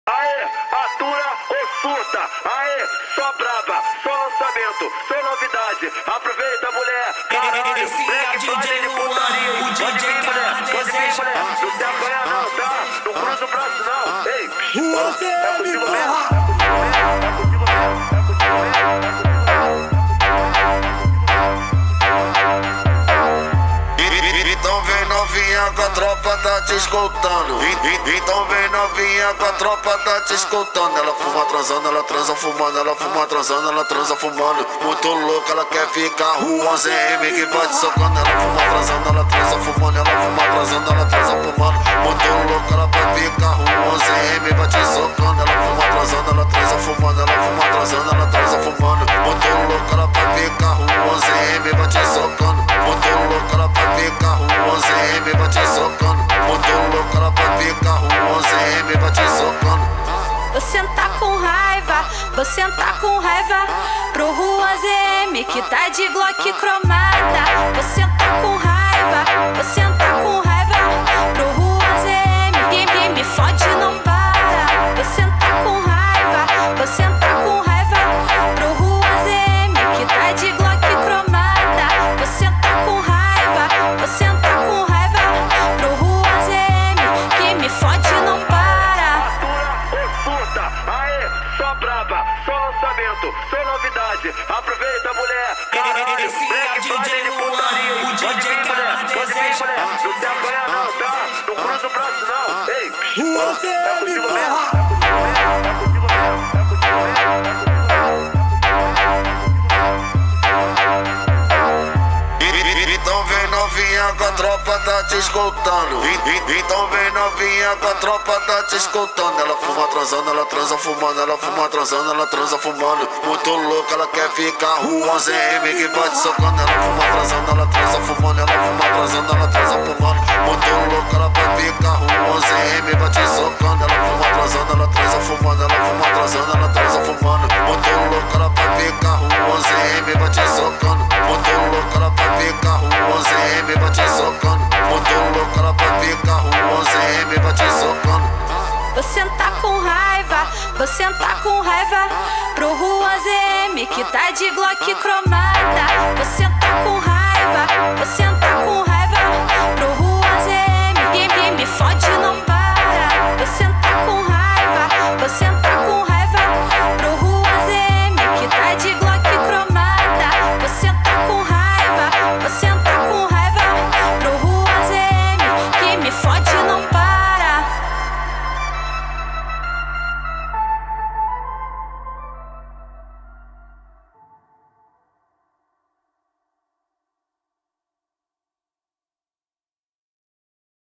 Aê, atura ou surta? Aê, só braba, só lançamento, só novidade. Aproveita, mulher. Caralho, Black Friday de putaria. O DJ Pode vir, mulher. Pode vir, mulher. Não tem apanhar não, tá? Não cruza o braço não. Ei, é contigo mesmo. É contigo mesmo. É contigo mesmo. Então vem novinha que a tropa tá te escoltando. Então vem novinha que a tropa tá te escoltando. Ela fuma transando, ela transa fumando. Ela fuma transando, ela transa fumando. Muito louca, ela quer ficar rua ZM que vai te socando. Ela fuma transando, ela transa fumando. Ela fuma transando, ela transa fumando. Muito louca, ela vai ficar rua ZM vai te socando. Ela fuma transando, ela transa fumando. Ela fuma transando, ela transa fumando. Muito louca, ela vai ficar rua ZM vai te socando. Muito louca, ela vai ficar rua ZM vai te socando. Muito louca, ela vai ficar rua ZM vai te socando. Você tá com raiva, você tá com raiva pro Rua ZM que tá de Glock cromada. Você tá com raiva, você tá com raiva pro Rua ZM. Quem me fode não para. Você tá com raiva, você tá com raiva pro Rua ZM que tá de Glock cromada. Você tá com raiva, você tá com raiva pro Rua ZM. Quem me fode não para. Aê, só braba, só lançamento, só novidade. Aproveita, mulher. Caralho, Black Friday de putaria. Pode vir, mulher. Pode vir, mulher. Não tem apanhar não, tá? Não cruza o braço não. Ei, é contigo mesmo. É contigo mesmo. É contigo mesmo. Então vem novinha que a tropa tá te escoltando. Então vem novinha que a tropa tá te escoltando. Ela fuma transando, ela transa fumando. Ela fuma transando, ela transa fumando. Muito louca, ela quer ficar rua ZM que vai te socando. Ela fuma transando, ela transa fumando. Ela fuma transando, ela transa fumando. Muito louca, ela vai ficar rua ZM vai te socando. Ela fuma transando, ela transa fumando. Ela fuma transando, ela transa fumando. Muito louca, ela vai ficar rua ZM vai te socando. Muito louca, ela vai ficar rua ZM vai te socando. Muito louca, ela vai ficar rua ZM vai te socando. Você tá com raiva, você tá com raiva pro Rua ZM que tá de Glock cromada. Você tá com raiva, você tá com raiva pro Rua ZM. Quem me fode